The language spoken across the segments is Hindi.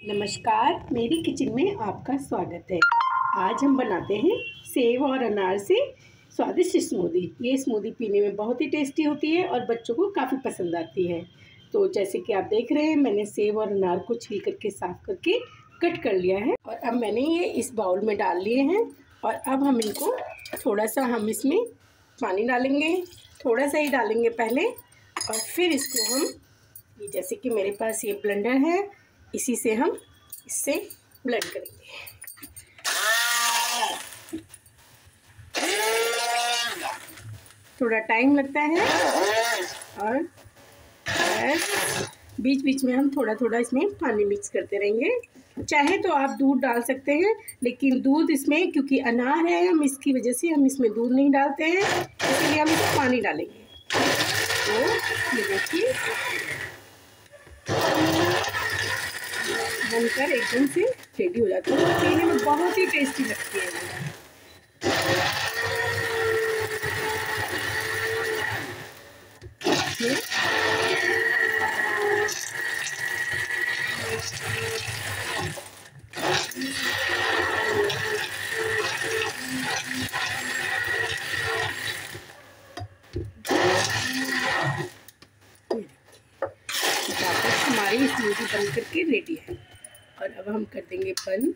नमस्कार, मेरी किचन में आपका स्वागत है। आज हम बनाते हैं सेब और अनार से स्वादिष्ट स्मूदी। ये स्मूदी पीने में बहुत ही टेस्टी होती है और बच्चों को काफ़ी पसंद आती है। तो जैसे कि आप देख रहे हैं, मैंने सेब और अनार को छील करके साफ़ करके कट कर लिया है और अब मैंने ये इस बाउल में डाल लिए हैं। और अब हम इनको थोड़ा सा इसमें पानी डालेंगे, थोड़ा सा ही डालेंगे पहले, और फिर इसको हम जैसे कि मेरे पास ये ब्लेंडर है, इसी से हम इससे ब्लेंड करेंगे। थोड़ा टाइम लगता है और बीच बीच में हम थोड़ा थोड़ा इसमें पानी मिक्स करते रहेंगे। चाहे तो आप दूध डाल सकते हैं, लेकिन दूध इसमें क्योंकि अनार है, हम इसकी वजह से हम इसमें दूध नहीं डालते हैं, इसलिए हम इसमें पानी डालेंगे। तो ये देखिए बनकर एकदम से रेडी हो जाती है। पीने में बहुत ही टेस्टी लगती है। हमारी स्मूदी बन करके रेडी है और अब हम कर देंगे बंद।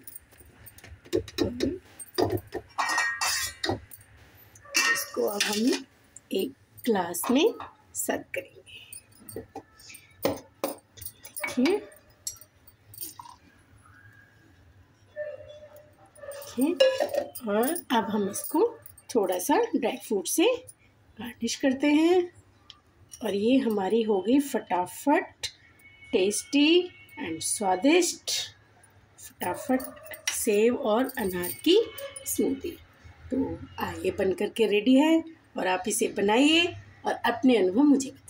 इसको अब हम एक ग्लास में सर्व करेंगे। देखिए और अब हम इसको थोड़ा सा ड्राई फ्रूट से गार्निश करते हैं और ये हमारी हो गई फटाफट टेस्टी एंड स्वादिष्ट फटाफट सेब और अनार की स्मूदी। तो ये बन करके रेडी है और आप इसे बनाइए और अपने अनुभव मुझे